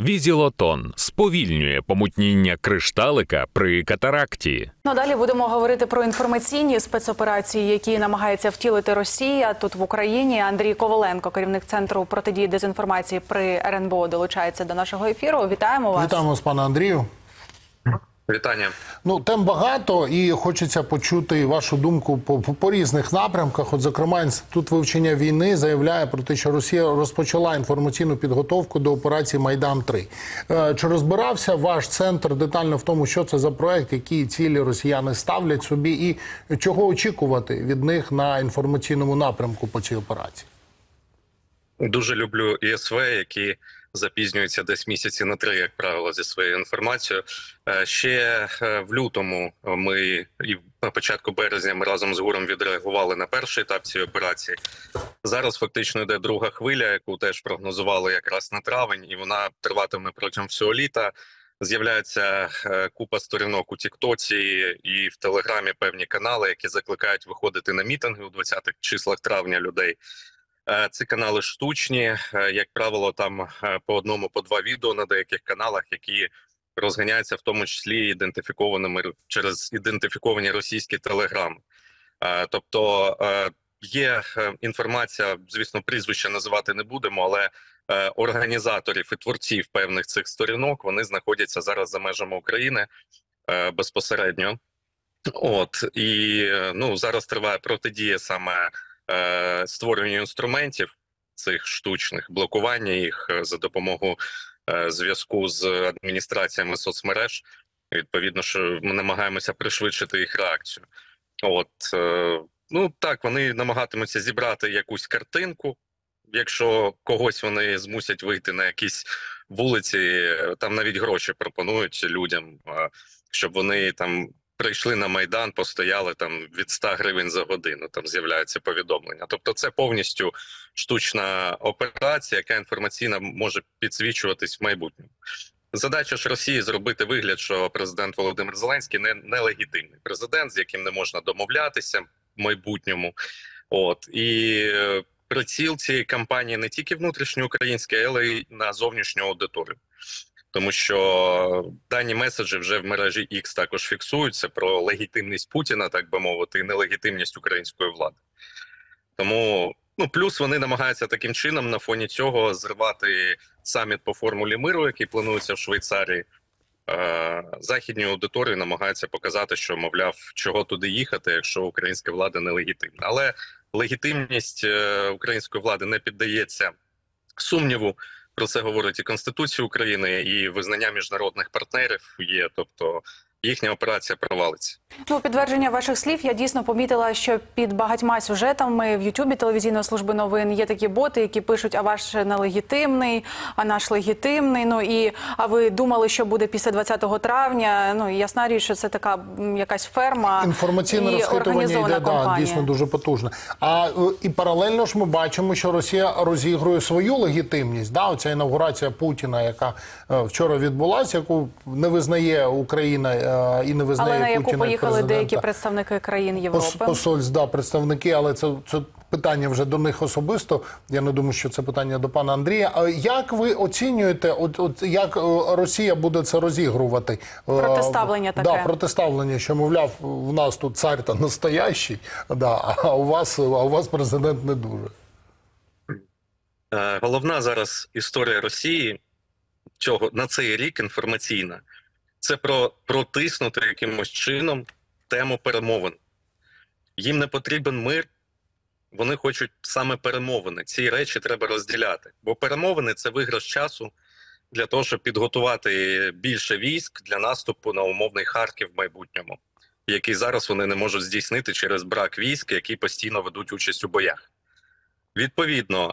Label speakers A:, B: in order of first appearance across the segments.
A: Візілотон сповільнює помутніння кришталика при катаракті.
B: Далі будемо говорити про інформаційні спецоперації, які намагається втілити Росія тут в Україні. Андрій Коваленко, керівник Центру протидії дезінформації при РНБО, долучається до нашого ефіру. Вітаємо вас.
C: Вітаємо вас, пане Андрію.
D: Вітання.
C: Тем багато і хочеться почути вашу думку по різних напрямках. От, зокрема, Інститут вивчення війни заявляє про те, що Росія розпочала інформаційну підготовку до операції «Майдан-3». Чи розбирався ваш центр детально в тому, що це за проект, які цілі росіяни ставлять собі і чого очікувати від них на інформаційному напрямку по цій операції?
D: Дуже люблю ІСВ, які запізнюються десь місяці на 3, як правило, зі своєю інформацією. Ще в лютому і на початку березня ми разом з ГУРом відреагували на перший етап цієї операції. Зараз фактично йде друга хвиля, яку теж прогнозували якраз на травень, і вона триватиме протягом всього літа. З'являється купа сторінок у Тіктоці і в Телеграмі певні канали, які закликають виходити на мітинги у 20-х числах травня людей. Ці канали штучні, як правило, там по одному, по 2 відео на деяких каналах, які розганяються в тому числі ідентифікованими через ідентифіковані російські телеграми. Тобто є інформація, звісно, прізвища називати не будемо, але організаторів і творців певних цих сторінок, вони знаходяться зараз за межами України безпосередньо. І зараз триває протидія саме створювання інструментів цих штучних, блокування їх за допомогою зв'язку з адміністраціями соцмереж. Відповідно, що ми намагаємося пришвидшити їх реакцію. Так, вони намагатимуться зібрати якусь картинку. Якщо когось вони змусять вийти на якісь вулиці, там навіть гроші пропонують людям, щоб вони там прийшли на Майдан, постояли там від 100 гривень за годину, там з'являються повідомлення. Тобто це повністю штучна операція, яка інформаційно може підсвічуватись в майбутньому. Задача ж Росії зробити вигляд, що президент Володимир Зеленський нелегітимний президент, з яким не можна домовлятися в майбутньому. І приціл цієї кампанії не тільки внутрішньоукраїнський, але й на зовнішню аудиторію. Тому що дані меседжі вже в мережі X також фіксуються про легітимність Путіна, так би мовити, і нелегітимність української влади. Тому, плюс вони намагаються таким чином на фоні цього зривати саміт по формулі миру, який планується в Швейцарії. Західні аудиторії намагаються показати, що, мовляв, чого туди їхати, якщо українська влада нелегітимна. Але легітимність української влади не піддається сумніву. Про це говорить і Конституція України, і визнання міжнародних партнерів є, тобто їхня операція провалиться.
B: Підтвердження ваших слів, я дійсно помітила, що під багатьма сюжетами в Ютубі телевізійної служби новин є такі боти, які пишуть: а ваш нелегітимний, а наш легітимний. А ви думали, що буде після 20 травня? Ясна річ, що це така якась ферма.
C: Інформаційне розхитування йде, дійсно дуже потужне. І паралельно ж ми бачимо, що Росія розігрує свою легітимність. Оця інавгурація Путіна, яка вчора відбулася, яку не визнає Україна і не визнає Путіна.
B: Але на яку поїхали деякі представники країн Європи. Представники, але це питання вже до них особисто. Я не думаю, що це питання до пана Андрія. Як ви оцінюєте, як Росія буде це розігрувати? Протиставлення таке.
C: Протиставлення, що, мовляв, в нас тут цар та настоящий, а у вас президент не дуже.
D: Головна зараз історія Росії на цей рік інформаційна. Це протиснути якимось чином тему перемовин. Їм не потрібен мир, вони хочуть саме перемовини. Ці речі треба розділяти. Бо перемовини – це виграш часу для того, щоб підготувати більше військ для наступу на умовний Харків в майбутньому, який зараз вони не можуть здійснити через брак військ, які постійно ведуть участь у боях. Відповідно,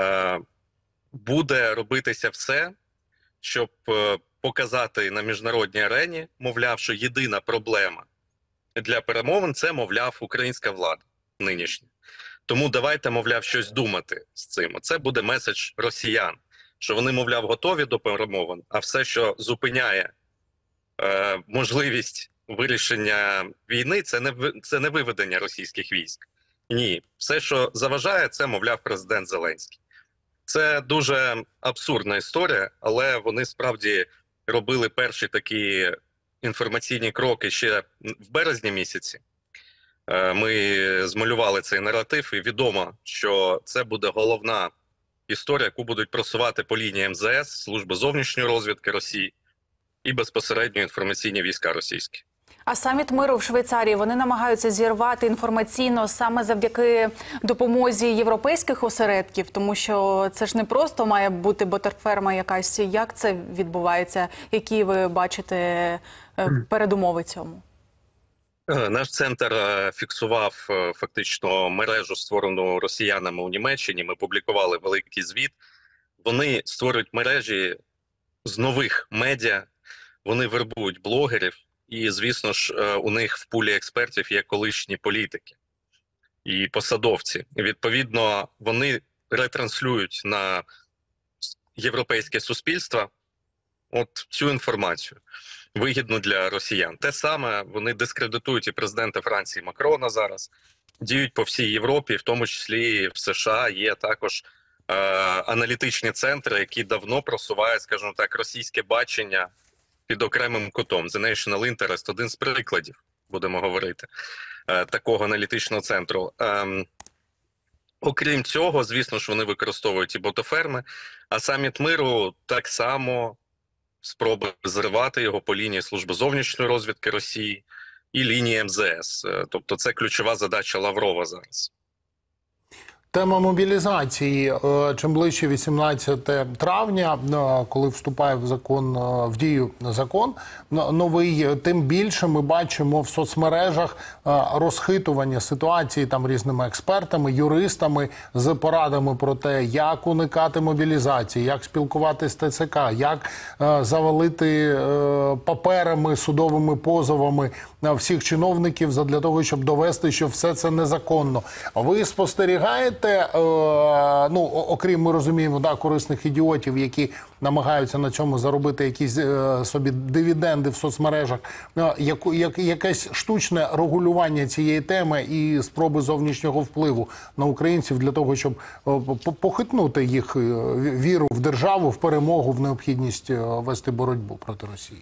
D: буде робитися все, щоб показати на міжнародній арені, мовляв, що єдина проблема для перемовин – це, мовляв, українська влада нинішня. Тому давайте, мовляв, щось думати з цим. Це буде меседж росіян, що вони, мовляв, готові до перемовин, а все, що зупиняє можливість вирішення війни, це не виведення російських військ. Ні. Все, що заважає, це, мовляв, президент Зеленський. Це дуже абсурдна історія, але вони справді робили перші такі інформаційні кроки ще в березні місяці. Ми змалювали цей наратив, і відомо, що це буде головна історія, яку будуть просувати по лінії МЗС, Служби зовнішньої розвідки Росії і безпосередньо інформаційні війська російські.
B: А саміт миру в Швейцарії, вони намагаються зірвати інформаційно саме завдяки допомозі європейських осередків, тому що це ж не просто має бути ботаферма якась. Як це відбувається? Які ви бачите передумови цьому?
D: Наш центр фіксував фактично мережу, створену росіянами у Німеччині. Ми публікували великий звіт. Вони створюють мережі з нових медіа, вони вербують блогерів. І, звісно ж, у них в пулі експертів є колишні політики і посадовці. І, відповідно, вони ретранслюють на європейське суспільство от цю інформацію, вигідну для росіян. Те саме вони дискредитують і президента Франції Макрона зараз, діють по всій Європі, в тому числі в США є також аналітичні центри, які давно просувають, скажімо так, російське бачення під окремим кутом. The National Interest – один з прикладів, будемо говорити, такого аналітичного центру. Окрім цього, звісно ж, вони використовують і ботоферми, а саміт миру так само спроби зривати його по лінії Служби зовнішньої розвідки Росії і лінії МЗС. Тобто це ключова задача Лаврова зараз.
C: Тема мобілізації. Чим ближче 18 травня, коли вступає в дію закон новий, тим більше ми бачимо в соцмережах розхитування ситуації там різними експертами, юристами з порадами про те, як уникати мобілізації, як спілкуватися з ТЦК, як завалити паперами, судовими позовами всіх чиновників задля того, щоб довести, що все це незаконно. Ви спостерігаєте, окрім, ми розуміємо, корисних ідіотів, які намагаються на цьому заробити якісь собі дивіденди в соцмережах, якесь штучне регулювання цієї теми і спроби зовнішнього впливу на українців для того, щоб похитнути їх віру в державу, в перемогу, в необхідність вести боротьбу проти Росії?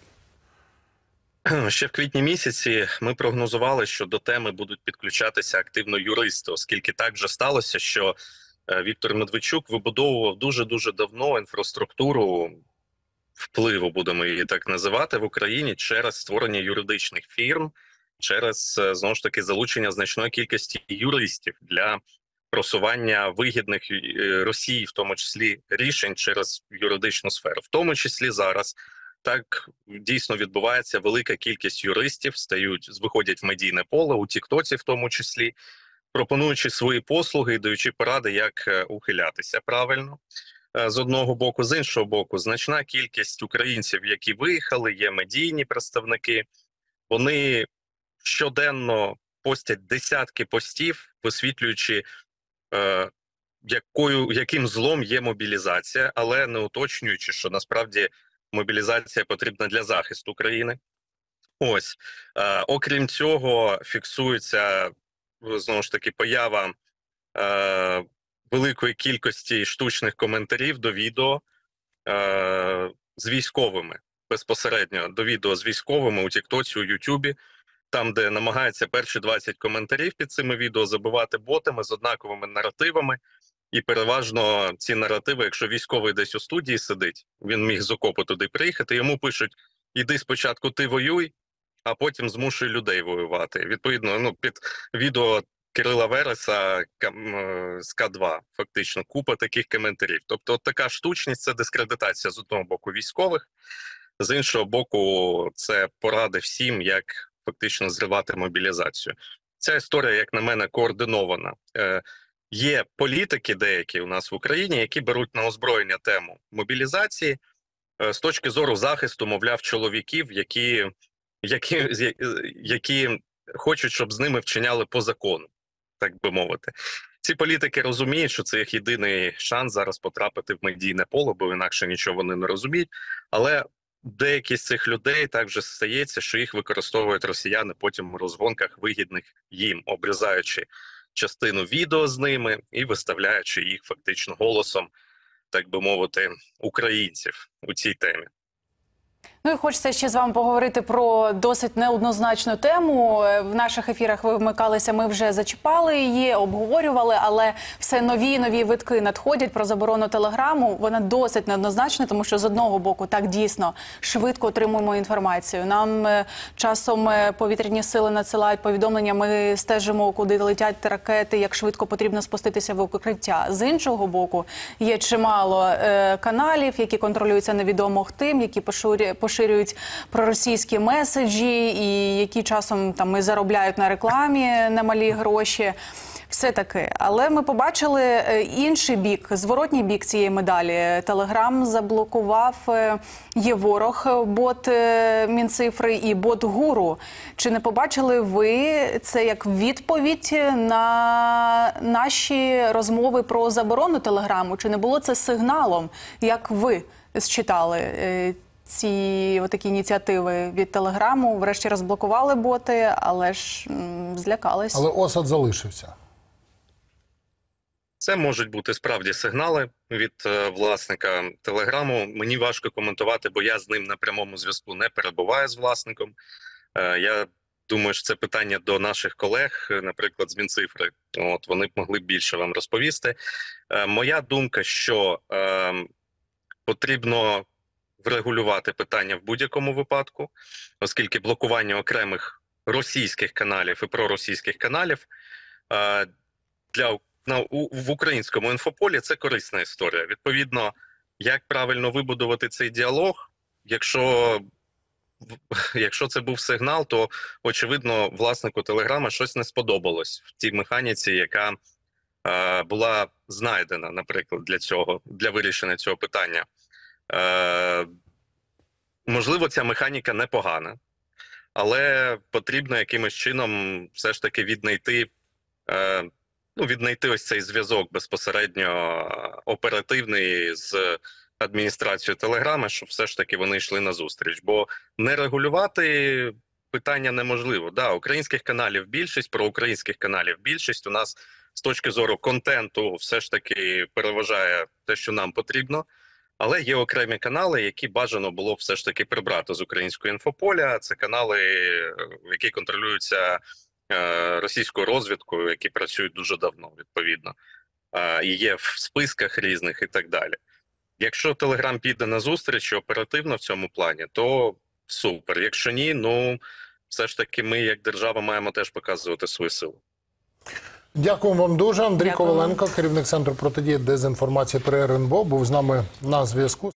D: Ще в квітні місяці ми прогнозували, що до теми будуть підключатися активно юристи, оскільки так вже сталося, що Віктор Медведчук вибудовував дуже-дуже давно інфраструктуру впливу, будемо її так називати, в Україні через створення юридичних фірм, через, знову ж таки, залучення значної кількості юристів для просування вигідних Росії, в тому числі рішень через юридичну сферу. В тому числі зараз так дійсно відбувається, велика кількість юристів виходять в медійне поле, у Тіктоці в тому числі, пропонуючи свої послуги і даючи поради, як ухилятися правильно. З одного боку, з іншого боку, значна кількість українців, які виїхали, є медійні представники, вони щоденно постять десятки постів, висвітлюючи, яким злом є мобілізація, але не уточнюючи, що насправді мобілізація потрібна для захисту країни. Ось. Окрім цього, фіксується, знову ж таки, поява великої кількості штучних коментарів до відео з військовими. Безпосередньо до відео з військовими у Тіктоці, у Ютубі, там, де намагаються перші 20 коментарів під цими відео забивати ботами з однаковими наративами. І переважно ці наративи, якщо військовий десь у студії сидить, він міг з окопу туди приїхати, йому пишуть: іди спочатку ти воюй, а потім змушуй людей воювати. Відповідно, під відео Кирила Вереса з К2 фактично купа таких коментарів. Тобто от така штучність – це дискредитація з одного боку військових, з іншого боку це поради всім, як фактично зривати мобілізацію. Ця історія, як на мене, координована. Є політики деякі у нас в Україні, які беруть на озброєння тему мобілізації з точки зору захисту, мовляв, чоловіків, які хочуть, щоб з ними вчиняли по закону, так би мовити. Ці політики розуміють, що це їх єдиний шанс зараз потрапити в медійне поле, бо інакше нічого вони не розуміють. Але деякі з цих людей також стається, що їх використовують росіяни потім у розгонках вигідних їм, обрізаючи частину відео з ними і виставляючи їх фактично голосом так би мовити, українців у цій темі.
B: Ну і хочеться ще з вами поговорити про досить неоднозначну тему. В наших ефірах ви вмикалися, ми вже зачіпали її, обговорювали, але все нові і нові витки надходять про заборону телеграму. Вона досить неоднозначна, тому що з одного боку так дійсно швидко отримуємо інформацію. Нам часом повітряні сили надсилають повідомлення, ми стежимо, куди летять ракети, як швидко потрібно спуститися в укриття. З іншого боку, є чимало каналів, які контролюються невідомо хтим, які поширюють проросійські меседжі і які часом там і заробляють на рекламі немалі гроші. Все таки. Але ми побачили інший бік, зворотній бік цієї медалі. Телеграм заблокував «Є-Ворог», бот Мінцифри і бот «Гуру». Чи не побачили ви це як відповідь на наші розмови про заборону Телеграму? Чи не було це сигналом, як ви считали ці отакі ініціативи від Телеграму? Врешті розблокували боти, але ж злякались.
C: Але осад залишився.
D: Це можуть бути справді сигнали від власника Телеграму. Мені важко коментувати, бо я з ним на прямому зв'язку не перебуваю з власником. Я думаю, що це питання до наших колег, наприклад, з Мінцифри. От, вони б могли більше вам розповісти. Моя думка, що потрібно врегулювати питання в будь-якому випадку, оскільки блокування окремих російських каналів і проросійських каналів в українському інфополі це корисна історія. Відповідно, як правильно вибудувати цей діалог, якщо це був сигнал, то, очевидно, власнику Телеграма щось не сподобалось в тій механіці, яка була знайдена, наприклад, для вирішення цього питання. Можливо, ця механіка непогана, але потрібно якимось чином все ж таки віднайти ось цей зв'язок безпосередньо оперативний з адміністрацією Телеграма, щоб все ж таки вони йшли на зустріч. Бо не регулювати питання неможливо. Да, українських каналів більшість, проукраїнських каналів більшість. У нас з точки зору контенту все ж таки переважає те, що нам потрібно. Але є окремі канали, які бажано було все ж таки прибрати з українського інфополя. Це канали, які контролюються російською розвідкою, які працюють дуже давно, відповідно. І є в списках різних і так далі. Якщо Телеграм піде на зустріч оперативно в цьому плані, то супер. Якщо ні, все ж таки ми, як держава, маємо теж показувати свою силу.
C: Дякую вам дуже. Андрій Коваленко, керівник Центру протидії дезінформації при РНБО, був з нами на зв'язку.